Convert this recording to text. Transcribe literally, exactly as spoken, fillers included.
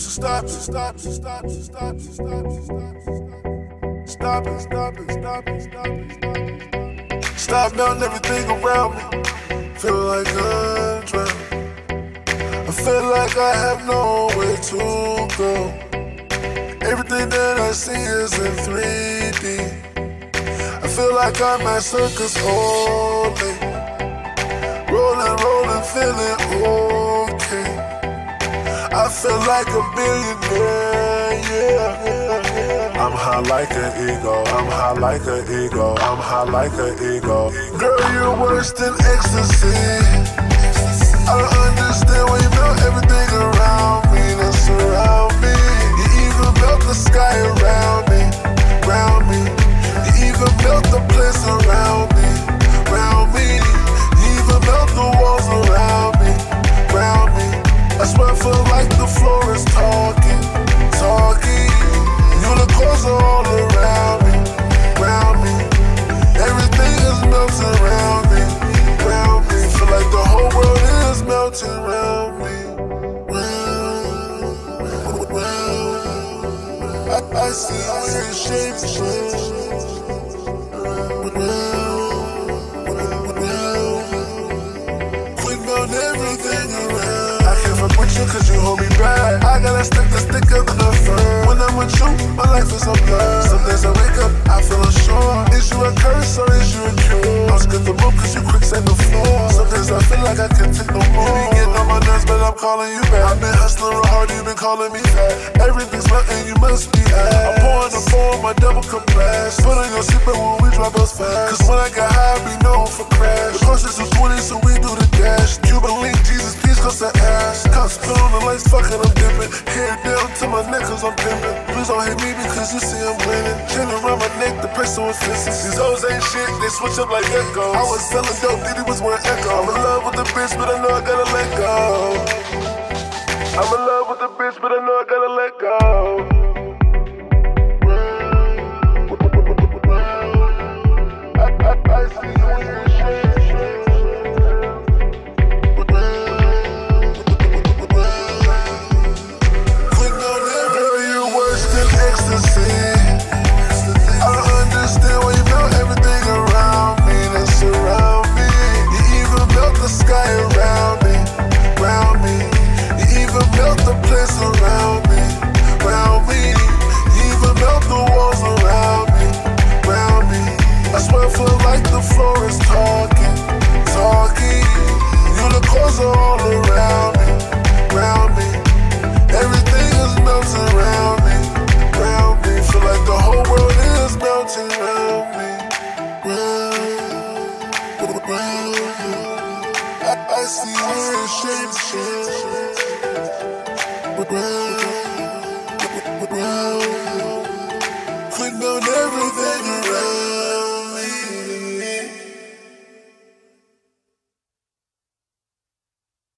So stop it, stop it, stop it, stop it, stop it, stop it, stop it, stop it, stop it, stop it. Stop melting everything around me. Feel like I'm drowning. I feel like I have nowhere to go. Everything that I see is in three D. I feel like I'm at circus only. Rolling, rolling, feeling okay. I feel like a billionaire, yeah, yeah, yeah. I'm high like an eagle, I'm high like an eagle, I'm high like an eagle. Girl, you're worse than ecstasy. I don't understand why you melt everything around me, that surround me. You even melt the sky around me, around me. You even melt the place around me, around me. You even melt the walls around me, around me. I swear I feel like the floor is talking, talking. Unicorns are all around me, around me. Everything is melting around me, around me. Feel like the whole world is melting around me, round, round. I, I see weird shapes change, round, round, round. Quit melting everything around. Fuck with you cause you hold me back. I gotta stick the stick up to the firm. When I'm with you, my life is a blur. Some days I wake up, I feel unsure. Is you a curse or is you a cure? I'm scared to move cause you quicksand the floor. Some days I feel like I can't take no more. You be getting on my nerves but I'm calling you back. I've been hustling real hard, you been calling me fat. Everything's melting, you must be ass. I'm pouring the form, my double cup blast. Put on your seatbelt when we drive us fast. Cause when I get high, I be known for crash. The course is two twenty so we do the dash. Cuban link, Jesus, peace, cause I ass. Cops put on the lights, fucking I'm dipping. Hair down to my neck cause I'm pimping. Please don't hate me because you see I'm winning. Chain around my neck, the price so offensive. These hoes ain't shit, they switch up like echoes. I was selling dope, Diddy was wearing echo. I'm in love with the bitch, but I know I gotta let go. I'm in love with the bitch, but I know I gotta let go. I, I, I see you in your shit. I see your shapes change.